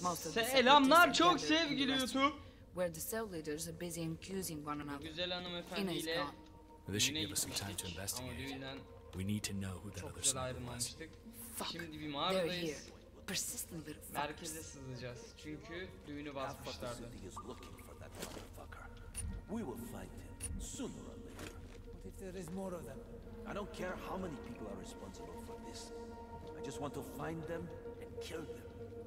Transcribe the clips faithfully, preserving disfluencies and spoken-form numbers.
Selamlar çok sevgili YouTube. Where the cell leaders are busy accusing one another. Güzel hanımefendiyle This should give us some time to investigate. We need to know who that other sniper was. Şimdi bir They're here. mağaradayız. Persistent little Merkeze fuckers. sızacağız. Çünkü düğünü basmışlardı. We will find him sooner or later. What if there is more of them? I don't care how many people are responsible for this. I just want to find them and kill them.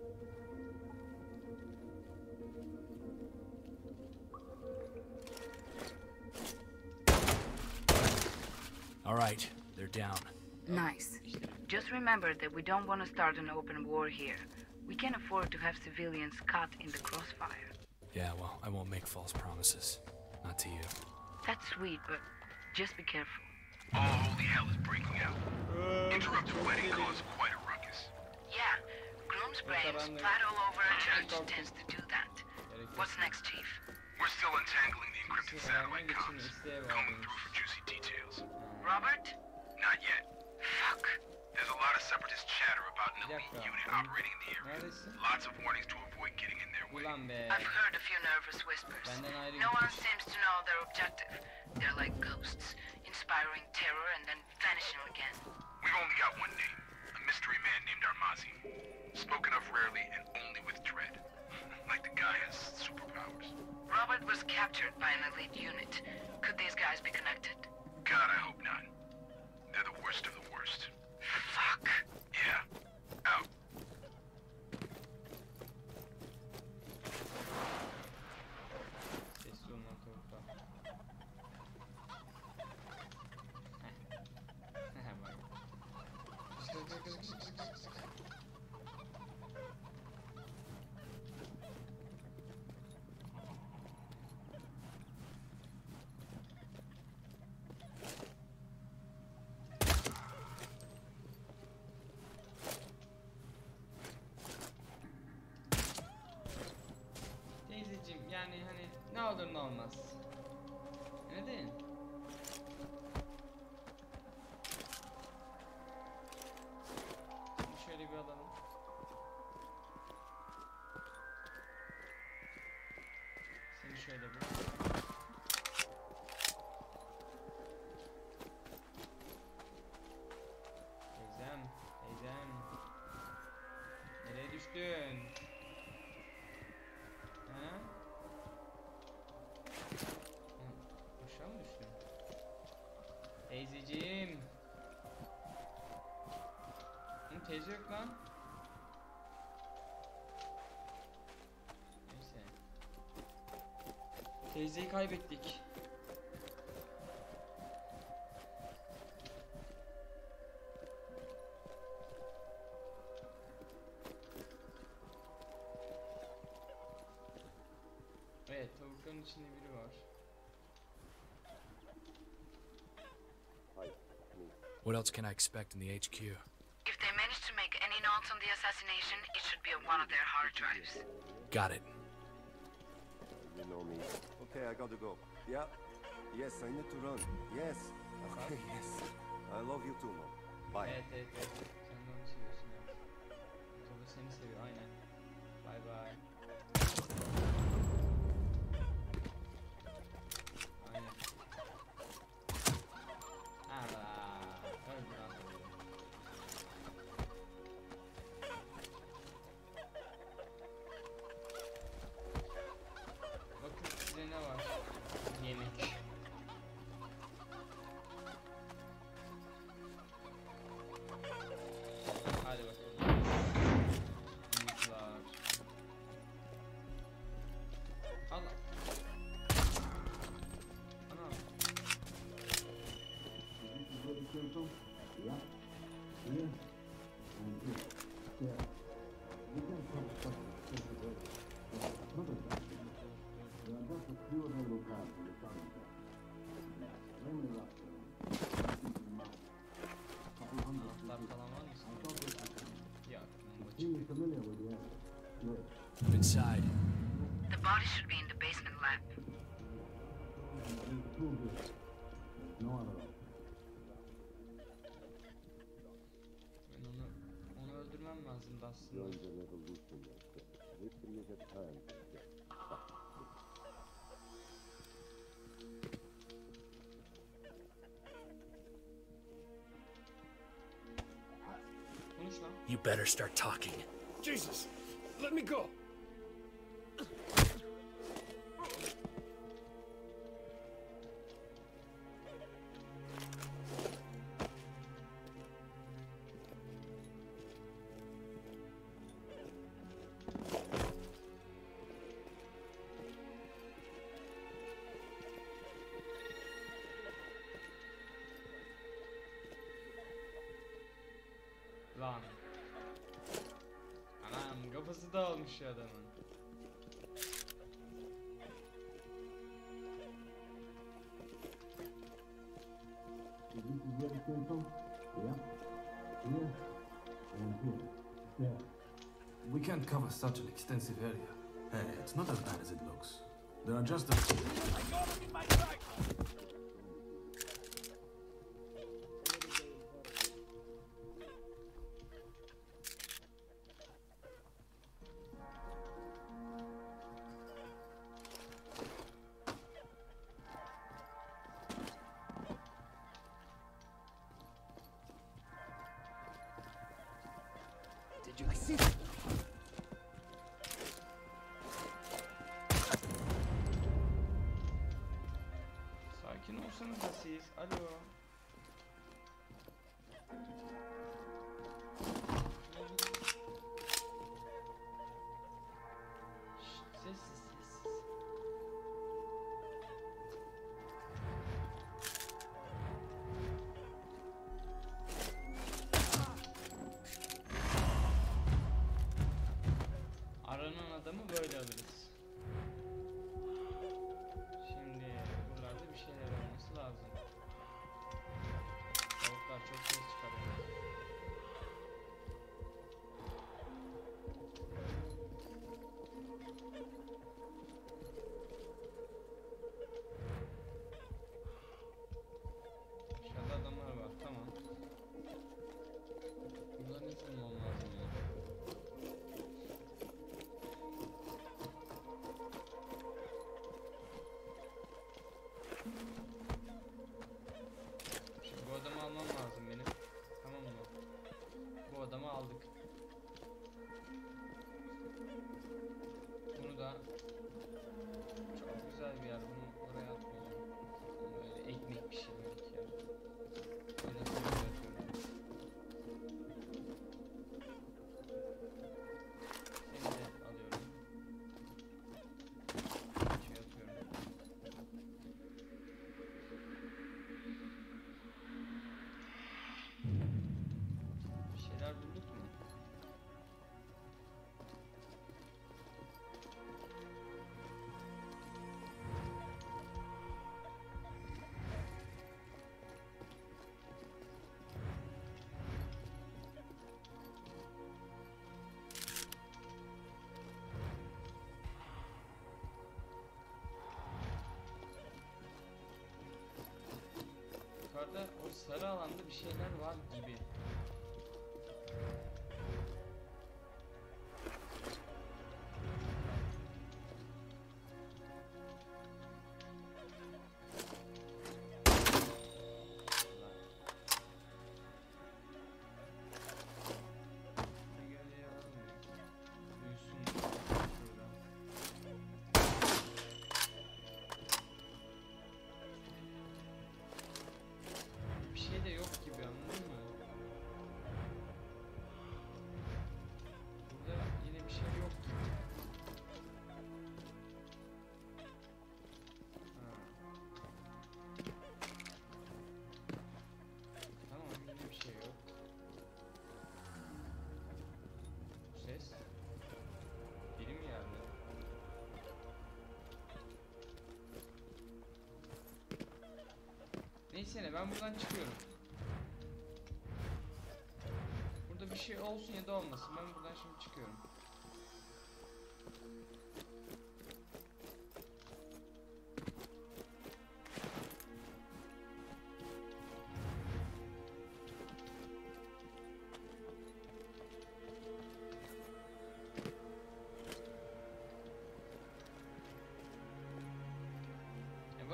All right, they're down. Nice. Just remember that we don't want to start an open war here. We can't afford to have civilians caught in the crossfire. Yeah, well, I won't make false promises. Not to you. That's sweet, but just be careful. All holy hell is breaking out. Interrupted wedding caused quite a ruckus. Yeah, groom's brains splat all over a church tends to do that. What's next, Chief? We're still untangling the encrypted satellite comms, combing through for juicy details. Robert? Not yet. Fuck. There's a lot of separatist chatter about an elite unit operating in the area. Neredesin? Lots of warnings to avoid getting in their way. Ulan be. I've heard a few nervous whispers. Benden ayrı No one gitmiş. seems to know their objective. They're like ghosts, inspiring terror and then vanishing again. We've only got one name, a mystery man named Armazi. Spoken of rarely and only with dread. Like the guy has superpowers. Robert was captured by an elite unit. Could these guys be connected? God, I hope not. They're the worst of the worst. Fuck. Yeah. Out. Sessiz olman tavukta. Heh. Bak. Teyzeciğim yani hani ne olur ne olmaz. Öyle değil mi? Şimdi şöyle bir alalım. Seni şöyle bir. Teyzem, teyzem. Nereye düştün? Ha? Hı, aşağı mı düştün? Teyzeciğim. Hı, teyze yok lan. Neyse. Teyzeyi kaybettik. Evet, tavukların içinde biri var. What else can I expect in the H Q? If they manage to make any notes on the assassination, it should be on one of their hard drives. Got it. You know me. Okay, I gotta go. Yeah. Yes, I need to run. Yes. Okay, yes. I love you too, Mom. Bye. Evet, evet, evet. Sen de onu seviyorsun, evet. O da seni seviyor, aynen. Bye bye. Aynen. Aa, öldü lan. Bakın size ne var? Yemek. Hadi bakalım. Yumurtlar. Allah. Anam. Anahtar falan var mı sana? Yok. Inside. The body should be in the basement lab. Ben onu onu öldürmem lazımdı aslında. And yeah, fuck. Konuş lan. You better start talking. Jesus! Let me go! Lan. Anam kafası dağılmış ya adamın. We can't cover such an extensive area. Hey, it's not as bad as it looks. There are just a... Did you see? Sakin olsanız da siz. Alo. Şşt, sessiz sessiz. Aranan adamı böyle alırız. Şimdi buralarda bir şeyler olması lazım. Tavuklar çok ses çıkarıyor. Aşağıda adamlar var, tamam. Bunların hepsi bulmam lazım ya. Şimdi bu adamı almam lazım benim. Tamam mı? Bu adamı aldık. Bunu da çok güzel bir yer. Bunu oraya atmayacağım. Böyle ekmek pişirmelik ya. Böyle sonra yapıyorum. Seni de alıyorum. Şey atıyorum. Bir şeyler bulduk mu? Yukarıda o sarı alanda bir şeyler var gibi. Ne geliyor? Duysun şurada. Bir şey de yok gibi, anladın mı? Burada yine bir şey yok gibi. Ha. Tamam, yine bir şey yok. Bu ses. Biri mi geldi? Neyse ne, ben buradan çıkıyorum. Burada bir şey olsun ya da olmasın, ben buradan şimdi çıkıyorum.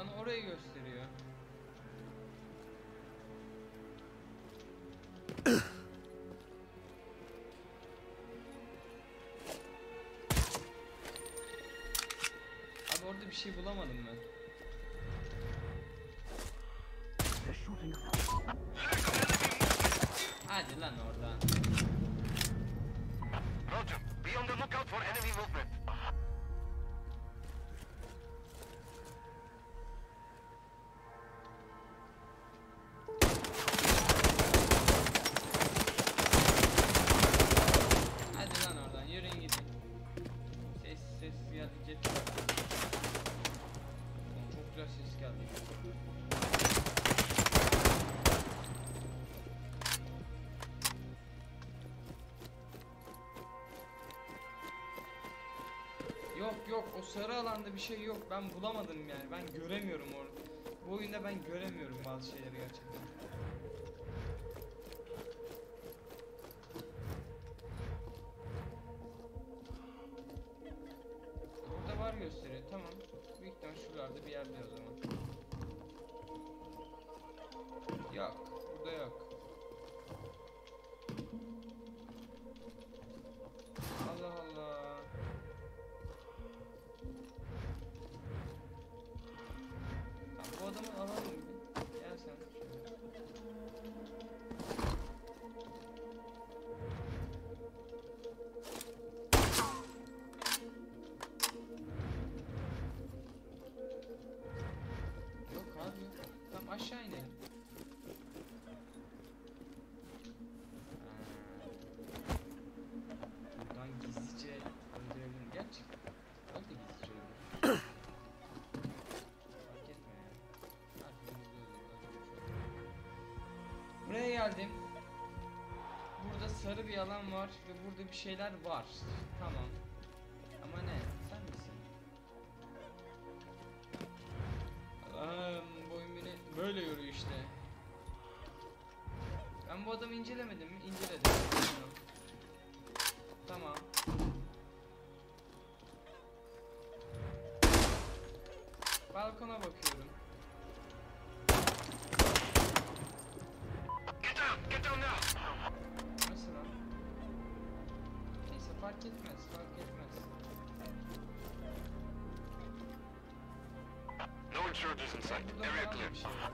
Bana orayı gösteriyor. Abi orada bir şey bulamadım ben. Hadi lan oradan. Roger, be on the lookout for enemy movement. Hadi lan oradan yürüyün gidin. Ses ses geldi jet. Oğlum çok güzel ses geldi. Yok yok o sarı alanda bir şey yok. Ben bulamadım yani. Ben göremiyorum orada. Bu oyunda ben göremiyorum bazı şeyleri gerçekten. Burada var gösteriyor. Tamam. Büyük ihtimal şuralarda bir yerde o zaman. Yok. Burada yok. Allah Allah. Tamam, bu adamı alalım bir. Gel sen. Yok abi yok. Tamam aşağı inelim. Buradan gizlice öldürebilirim. Gerçekten. Ben de gizlice öldürürüm. Fark etme ya. Artık gizli öldürürüm. Buraya geldim. Burada sarı bir alan var ve burada bir şeyler var. Tamam. Ama ne? Sen misin? Allah'ım bu oyun beni böyle yoruyor işte. Ben bu adamı incelemedim mi? İnceledim. Tamam. Balkona bakıyorum. Get down, get down now. Nasıl lan? Neyse fark etmez, fark etmez. No insurgents in sight. Burada Area falan da clear. bir şey var.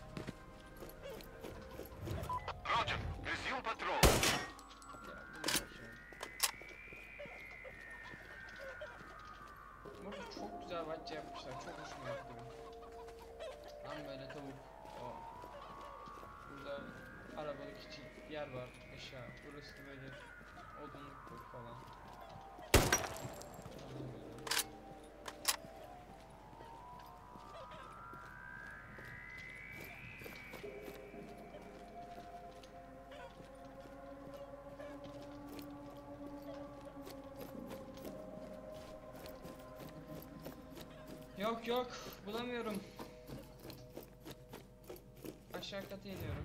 Roger, resume patrol. Ya, bu ne şey? Burada çok güzel bahçe yapmışlar, çok hoşuma gitti bu. Tam böyle tavuk. O. Burada arabalık için yer var, eşya. Burası da böyle odunluk falan. Yok yok bulamıyorum. Aşağı kata iniyorum.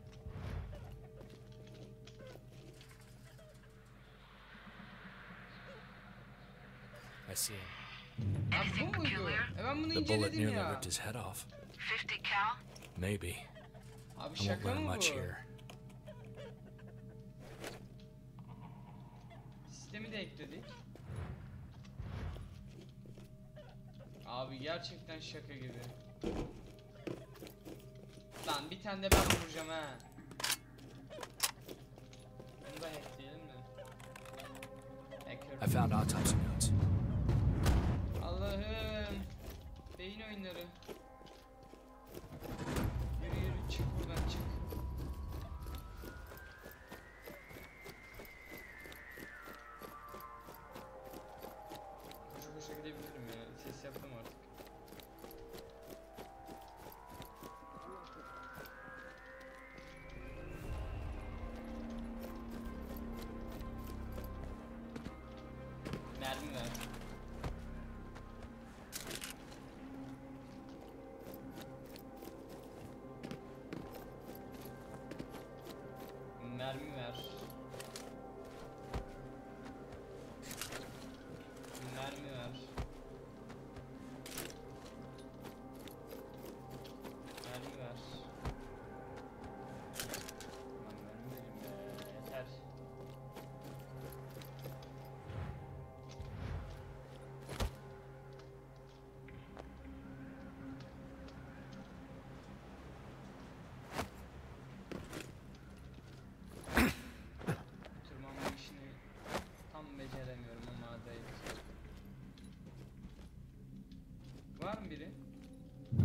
I see him. Abi bu muydu? E ben bunu The bullet inceledim nearly ya. ripped his head off. fifty cal? Maybe. Abi I won't şaka learn mı much bu? here. Sistemi de ekledik. Abi gerçekten şaka gibi. Lan bir tane de ben vuracağım ha. Bunu da hackleyelim mi? Hacker. I found autopsy notes. Allah'ım. Beyin oyunları. Yürü yürü çık buradan çık. Koşa koşa gidebilirim ya. Ses yaptım artık. Mermi ver. Mermi ver. Mermi ver.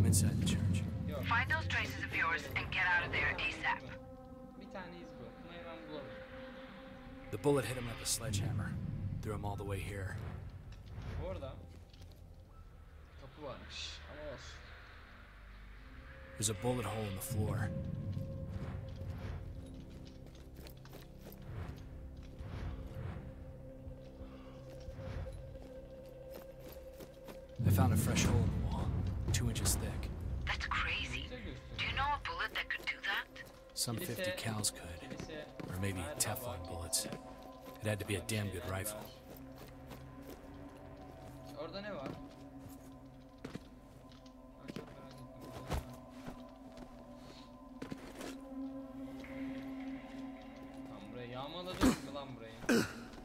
inside the church. Yok. Find those traces of yours and get out of there ASAP. Bir tane iz bu. Bunu hemen bulalım. The bullet hit him like a sledgehammer. Threw him all the way here. Bu arada kapı varmış ama olsun. There's a bullet hole in the floor. I found a fresh hole in the wall, two inches thick. That's crazy. Do you know a bullet that could do that? Some fifty cals could, Kilise or maybe Teflon bullets. It had to be a damn good rifle. orada ne var? Ben çok merak ettim. Tam burayı yağmaladık mı lan burayı?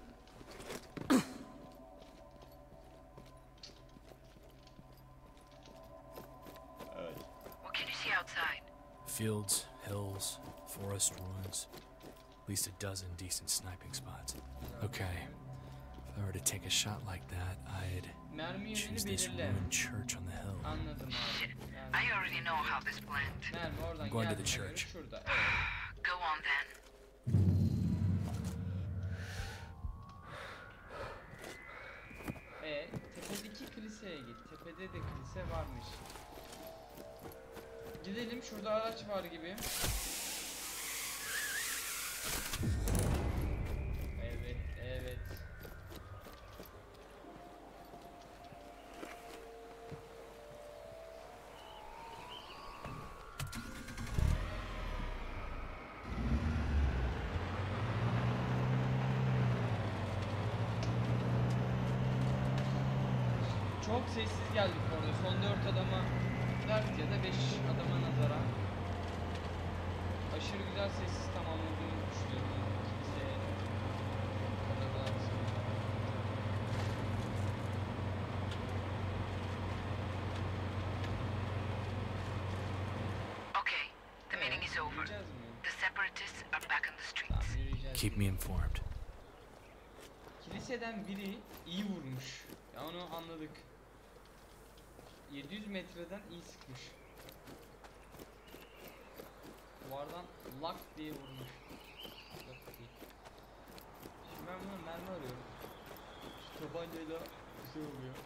What can you see outside? Fields, hills, forest ruins. At least a dozen decent sniping spots. Okay, if I were to take a shot like that, I'd Mermi choose yönünü this belirle. ruined church on the hill. Anladım Shit. abi. I Mermi, already know how this went. mermi oradan Going to the geldiğine göre church. şurada. Evet. Go on then. E, tepedeki kiliseye git. Tepede de kilise varmış. Gidelim, şurada araç var gibi. Evet, evet. Çok sessiz geldik orada. Son dört adama, dört ya da beş adama nazaran aşırı güzel sessiz tamamladığını düşünüyorum. Kimse kadar Okay, the meeting is over. Yürüyeceğiz mi? The separatists are back on the Tamam, streets. yürüyeceğiz. Keep me informed. Kiliseden biri iyi vurmuş. Ya onu anladık. yedi yüz metreden iyi sıkmış. Duvardan lak diye vurmuş. Lak diye. Şimdi ben buna mermi arıyorum. Şu tabancayla güzel oluyor.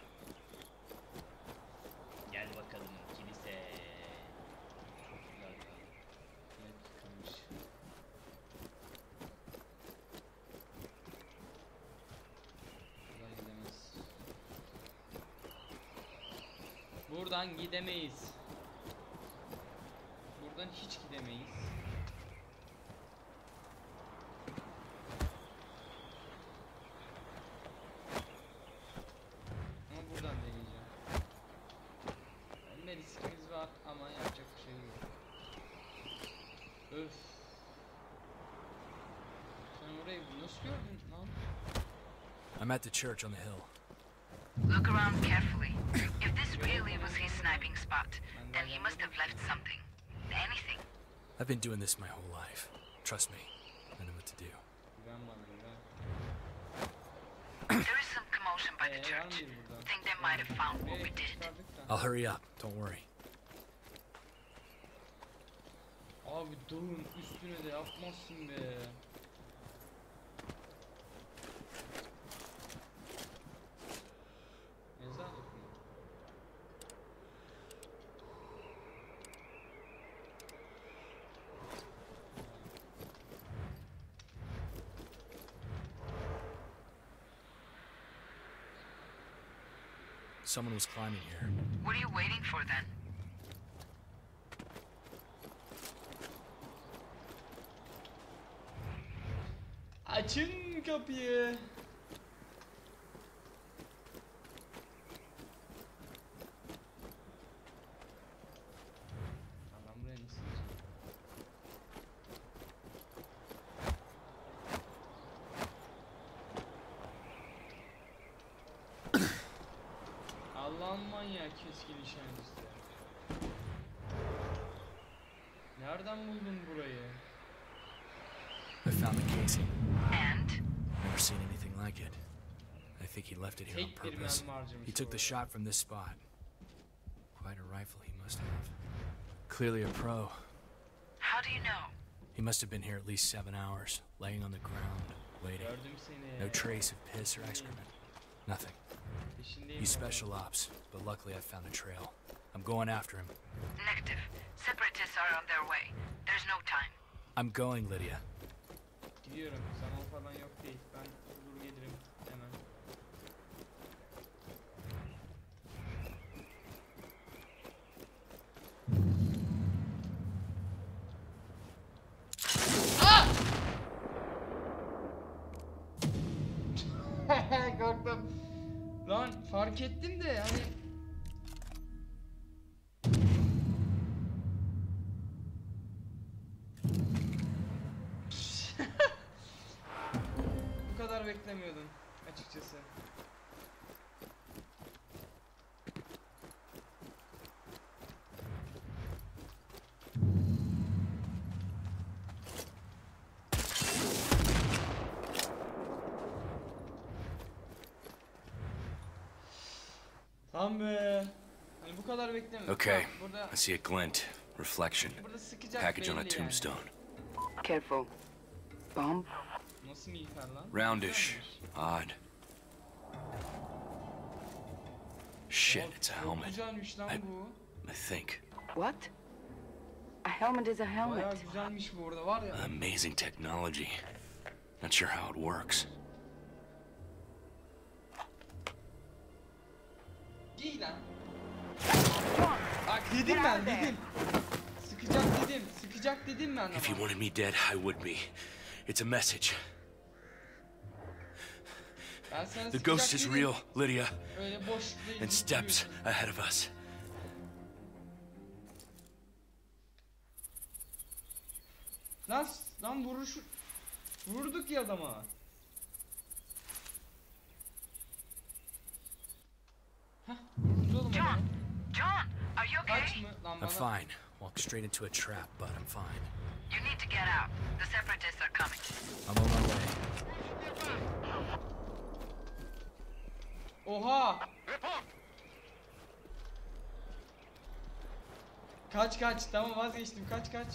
Gel bakalım kilise. Çok güzel ya. Evet, yıkanmış. Buradan gidemez. Buradan gidemeyiz. Buradan hiç gidemeyiz. Ama buradan deneyeceğim. Önde riskimiz var ama yapacak bir şey yok. Öf. Sen orayı nasıl gördün lan? I'm at the church on the hill. Look around carefully. If this really was his sniping spot, then he must have left something. Anything. I've been doing this my whole life. Trust me, I know what to do. Güven bana güven. There is some commotion by the Ee, var mı church. biri burada? Think they might have found what Buraya we did. çıkardık da. I'll hurry up, don't worry. Abi dağın üstüne de yapmazsın be. Mezarlık mı? Someone was climbing here. What are you waiting for then? Açın kapıyı. Lan buraya nasıl gireceğim? Allah'ın manyağı keskin nişancısı. Nereden buldun burayı? I found the casing. And? Never seen anything like it. I think he left it here on Tek bir purpose. mermi harcamış He took the oraya. shot from this spot. Quite a rifle he must have. Clearly a pro. How do you know? He must have been here at least seven hours, laying on the ground, waiting. Gördüm seni. No trace of piss or excrement. Nothing. Peşindeyim He's baba. special ops, but luckily I found a trail. I'm going after him. Negative. Separatists are on their way. There's no time. I'm going, Lydia. Gidiyorum. Zaman falan yok değil. Ben bulur gelirim hemen. Ah! Korktum. Lan fark ettim de hani bu kadar beklemiyordum açıkçası. Tam be. Hani bu kadar beklemiyordum. Okay, Burada I see a glint, reflection, burada sıkacak package on a belli yani. tombstone. Careful. Bomb? Nasıl miğfer lan? Roundish, Güzelmiş. odd. Shit, Aa, it's a çok helmet. güzelmiş lan I- bu. I think. What? A helmet is a Bayağı helmet. güzelmiş bu arada var ya. Amazing technology. Not sure how it works. Giy lan. Bak dedim ben dedim. Sıkacak dedim. Sıkacak dedim ben If you ama. wanted me dead, I would be. It's a message. Ben sana The sıkacak ghost is dedim. real, Lydia, Öyle boş değil. and steps ahead of us. Lan lan vuruş vurduk ya adama. Hah vururuz oğlum adamı. John, are you okay? Kaç mı? Lan I'm bana. fine. Walked straight into a trap, but I'm fine. You need to get out. The separatists are coming. I'm on my way. Oha! Kaç kaç tamam vazgeçtim kaç kaç.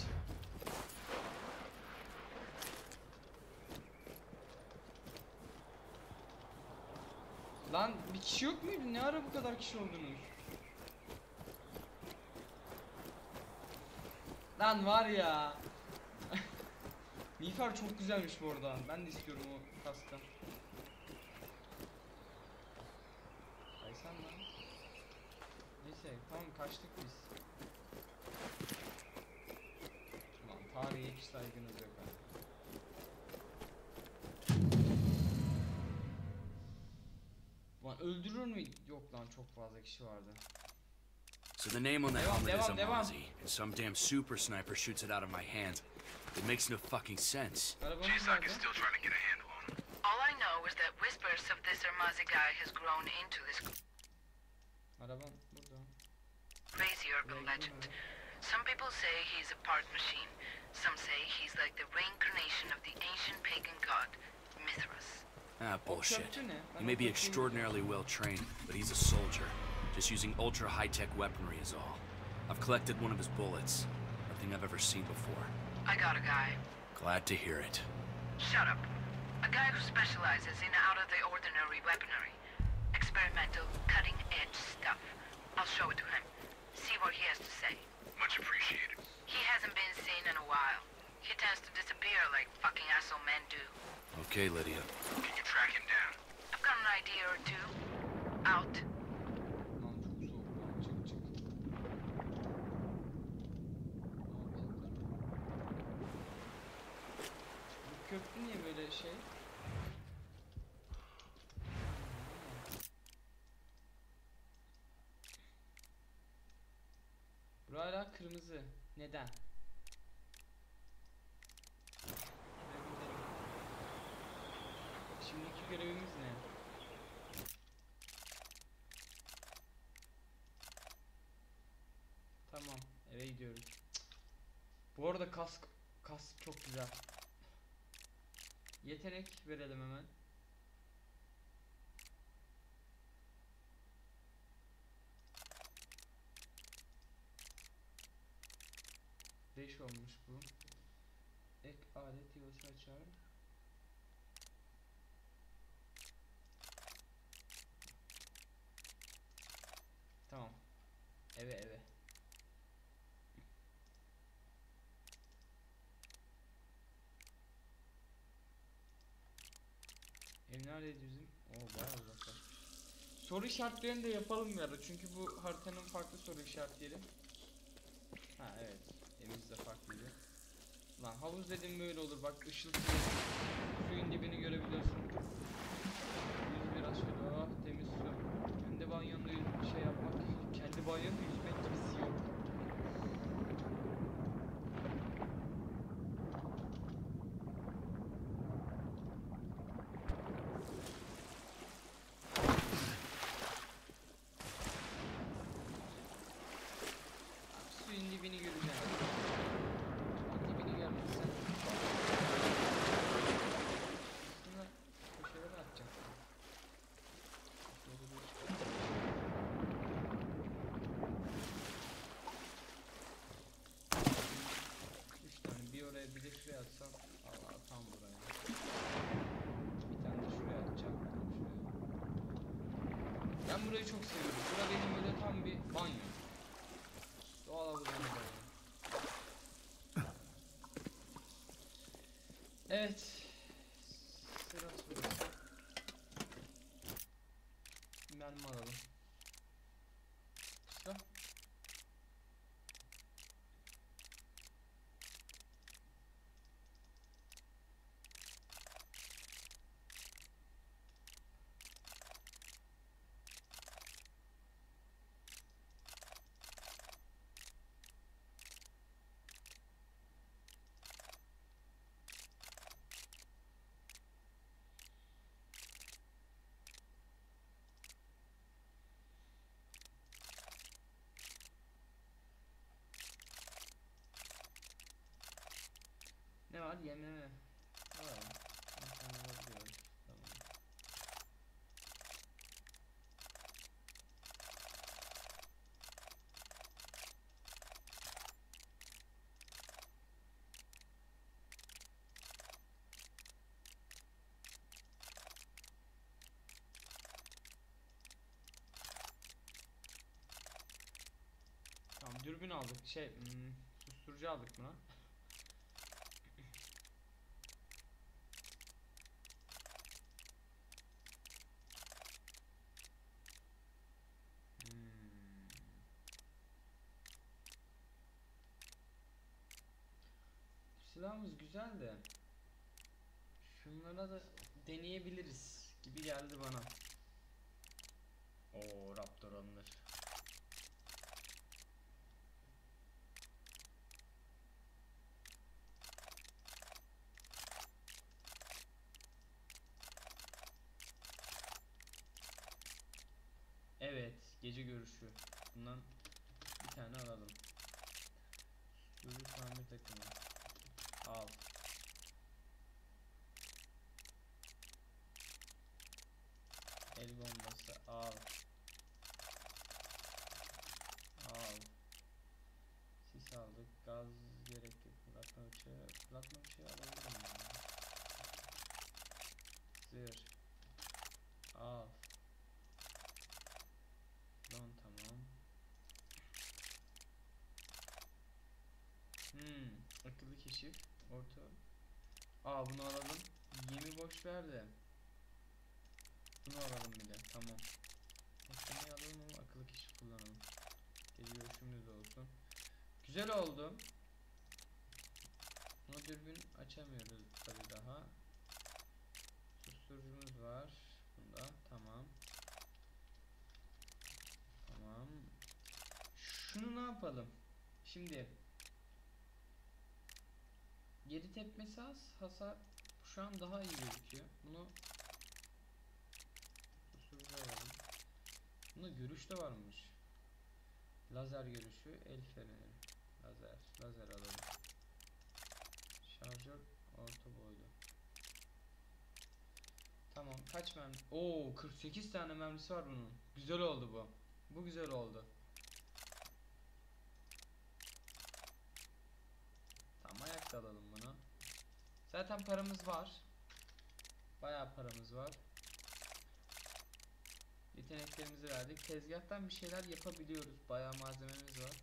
Lan bir kişi yok muydu? Ne ara bu kadar kişi oldunuz? Lan var ya. Miğfer çok güzelmiş bu arada. Ben de istiyorum o kasktan. Kaysan lan. Neyse tamam kaçtık biz. Lan tarihe hiç saygınız yok ha. Lan öldürür mü? Yok lan çok fazla kişi vardı. So the name on the Devam, helmet is devam, devam. Amazi, and some damn super sniper shoots it out of my hands. It makes no fucking sense. Arabamız J-Sock nerede? is still trying to get a handle on him. All I know is that whispers of this Ermazi guy has grown into this Arabam burada. crazy urban legend. Some people say he's a part machine. Some say he's like the reincarnation of the ancient pagan god, Mithras. Ah, bullshit. köprü ne? Ben He may o be köprüyü- extraordinarily well trained, but he's a soldier, just using ultra high-tech weaponry is all. I've collected one of his bullets. Nothing I've ever seen before. I got a guy. Glad to hear it. Shut up. A guy who specializes in out-of-the-ordinary weaponry. Experimental, cutting-edge stuff. I'll show it to him. See what he has to say. Much appreciated. He hasn't been seen in a while. He tends to disappear like fucking asshole men do. Okay, Lydia. Can you track him down? I've got an idea or two. Out. Lan çok soğuk lan çık çık. Bu köprü niye böyle şey? Bura hala kırmızı. Neden? Şuraya gidelim. Şimdiki görevimiz ne? Tamam, eve gidiyoruz. Bu arada kask kask çok güzel. Yetenek verelim hemen. beş olmuş bu. Ek alet yuvası açar. Tamam. Eve eve. Ev neredeydi bizim? Oo bayağı uzakta. Soru işaretlerini de yapalım ya da çünkü bu haritanın farklı soru işaretleri. Ha evet. Evimiz de farklıydı. Lan havuz dedim böyle olur bak ışıltılı. Suyun dibini görebiliyorsun. Yüz biraz şöyle oh temiz su. Kendi banyonda yüz şey yapmak. Kendi banyonda yüzmek gibisi yok. Suyun dibini göreceğim. Suyun dibini görmezsen aslında köşelere atacaksın. Üç tane bir oraya bir de şuraya atsam Allah tam buraya. Bir tane de şuraya atacağım. Şuraya. Ben burayı çok seviyorum. Bura benim böyle tam bir banyo. Doğal havuzumuz var. Evet. Sırası burası. Mermi alalım. Kısa. Ne var? Yeme. Var. Tamam. Alabiliyoruz. Tamam. Tamam, dürbün aldık. Şey, hmm, susturucu aldık buna. Silahımız güzel de şunlara da deneyebiliriz gibi geldi bana. Oo, Raptor alınır. Evet, gece görüşü. Bundan bir tane alalım. Sürü tamir takımı. Al. El bombası al. Al. Sis aldık. Gaz gerek yok. Fırlatma bıçağı. Fırlatma bıçağı alabilirim yani. Zırh. Al. Don tamam. Hmm. Akıllı keşif. Orta. Aa bunu alalım. Yemi boş ver de. Bunu alalım bir de. Tamam. Eklemeyi alalım ama akıllı keşif kullanalım. Gece görüşümüz de olsun. Güzel oldu. Ama dürbün açamıyoruz tabi daha. Susturucumuz var. Bunda. Tamam. Tamam. Şunu ne yapalım? Şimdi geri tepmesi az, hasar şu an daha iyi gözüküyor. Bunu susturucu alalım. Bunda görüş de varmış. Lazer görüşü, el feneri. Lazer, lazer alalım. Şarjör orta boylu. Tamam, kaç mermi? Oo, kırk sekiz tane mermisi var bunun. Güzel oldu bu. Bu güzel oldu. kit alalım bunu. Zaten paramız var. Bayağı paramız var. Yeteneklerimizi verdik. Tezgahtan bir şeyler yapabiliyoruz. Bayağı malzememiz var.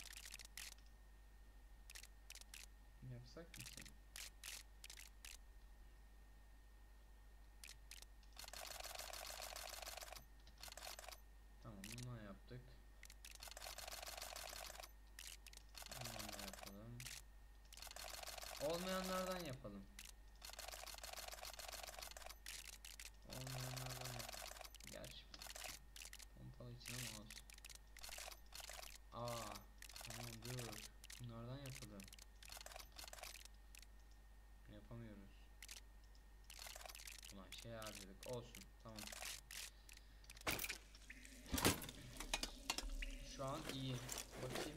Yapsak mı ki? Tamam, bundan yaptık. Bundan da yapalım. Olmayanlardan yapalım. Olmayanlardan yap. Gerçi pompalı için ama olsun. Aa, tamam dur. Bunlardan yapalım. Yapamıyoruz. Ulan şey harcadık. Olsun. Tamam. Şu an iyi. Bakayım.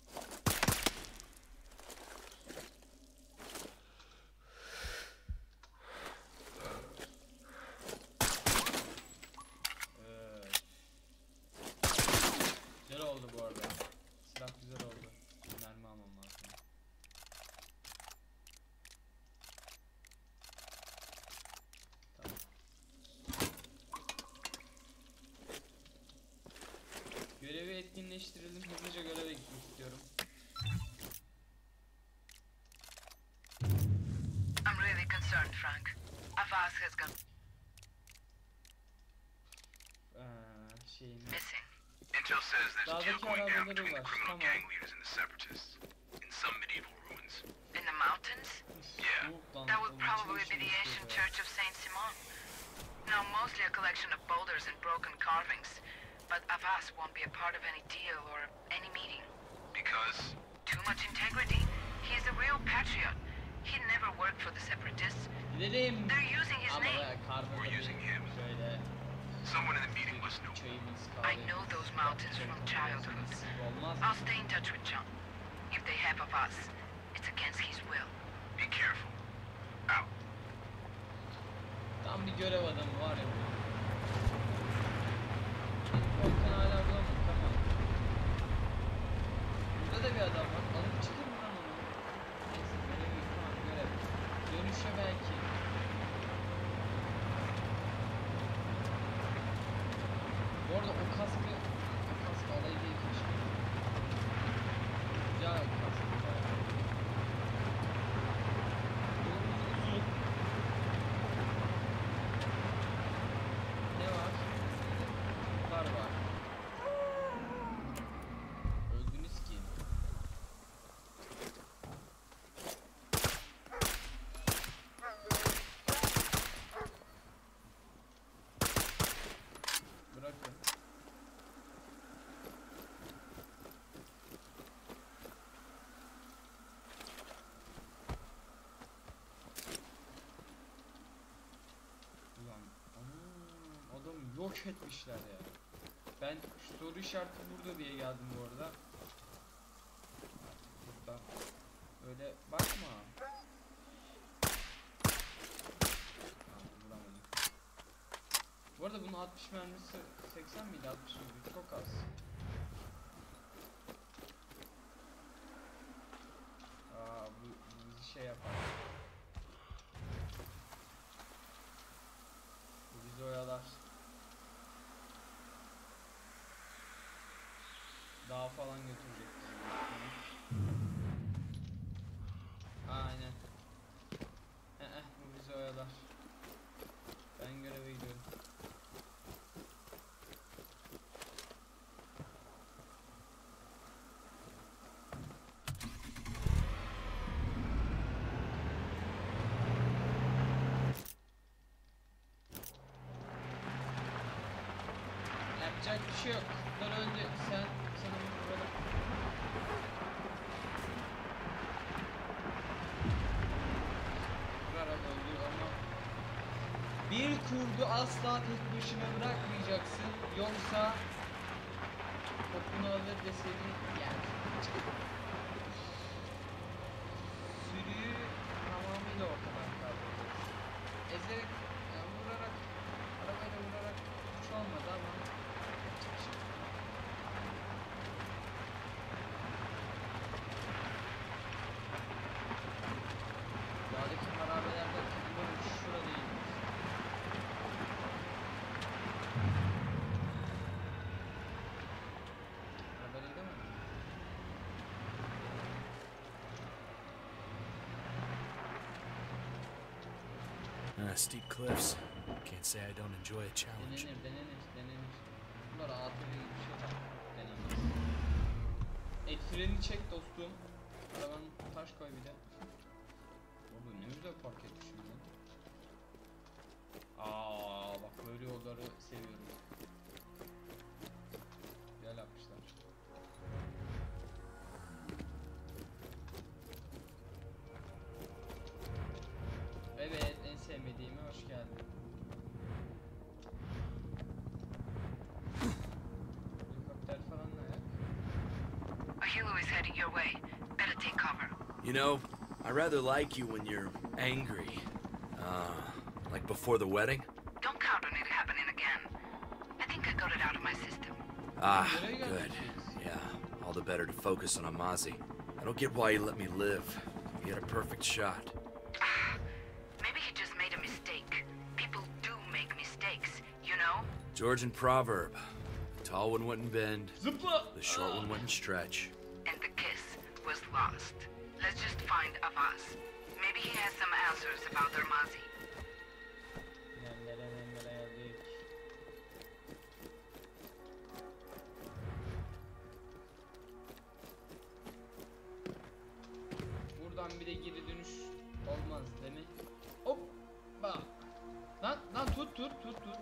Evet. Güzel oldu bu arada. Silah güzel oldu. Mermi almam lazım. Tamam. Görevi etkinleştirelim. Hızlıca göreve gitmek istiyorum. I'm really concerned, Frank. Avaz has gone Ee, şeyin. missing. Intel says there's a deal Dağdaki going down arabaları between the var. criminal Tamam. gang leaders and the separatists in some medieval ruins. In the mountains? Yeah. Soğuktan That would oğlum, probably içim be the içim ancient üşüyor. church of Saint Simon. Now, mostly a collection of boulders and broken carvings. But Avaz won't be a part of any deal or any meeting. Because Too much integrity. He's a real patriot. He never worked for the separatists. Gidelim. They're using his Ama name. be karnında We're bir using him. şöyle someone in the meeting must know. çayımız I kahvemiz. know those mountains from childhood. Olmaz. I'll stay in touch with John. If they have Avaz, it's against his will. Be careful. Out. Tam bir görev adamı var ya. Volkan hala bulamadık, tamam. Burada da bir adam var. Alıp çıkın mı lan onu? Neyse görev yok, tamam görev. Dönüşe belki. Bu arada o kaskı, o kaskı alayı değil keşke. Güzel kaskı. Uzun. Ne var? Var var. Öldünüz ki. Bırakın. Ulan aman, adamı yok etmişler ya. Ben şu soru işareti burada diye geldim bu arada. Burada. Öyle bakma. Tamam, vuramadım. Bu arada bunun altmış mermisi seksen miydi, altmış mıydı? Çok az. Aa, bu, bu bizi şey yapar. Bu bizi oyalar. Dağa falan götürecek bizi. Aynen. Ee, bu bizi oyalar. Ben göreve gidiyorum. Yapacak bir şey yok. Bundan önce sen sana bir vuralım. Vurarak öldür ama bir kurdu asla tek başına bırakmayacaksın. Yoksa topunu alır ve seni yer. Sürüyü tamamıyla ortadan kaldıracaksın. Ezerek, yani vurarak, arabayla vurarak hiç olmadı ama Uh, steep cliffs. Can't say I don't enjoy a challenge. Denenir, denenir, denenir. Bunlar A T V gibi bir şey var. Denemez. El freni çek dostum. Arabanın taş koy bir de. Oğlum ne güzel park etmişim ben. Aa bak böyle yolları seviyorum. Güzel yapmışlar. Evet, en sevmediğime hoş geldin. Helikopter falan ne ya? A helo is heading your way. Better take cover. You know, I rather like you when you're angry. Uh, like before the wedding. Don't count on it happening again. I think I got it out of my system. Ah, good. Yeah, all the better to focus on Amazi. I don't get why he let me live. He had a perfect shot. Maybe he just made a mistake. People do make mistakes, you know? Georgian proverb. The tall one wouldn't bend, Zıpla! the short one wouldn't stretch. And the kiss was lost. Let's just find Avaz. Maybe he has some answers about Armazi. Nemlere nemlere geldik. Buradan bir de geri dönüş olmaz değil mi? Hop! Bak! Lan lan tut tut tut tut.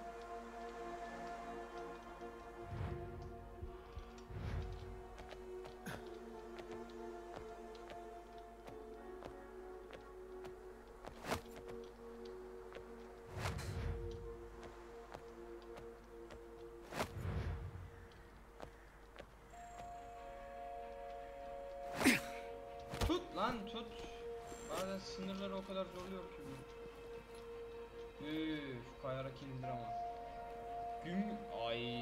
Tut lan tut. Bazen sınırları o kadar zorluyor ki bu. Üf, kayarak indir ama. Güm ay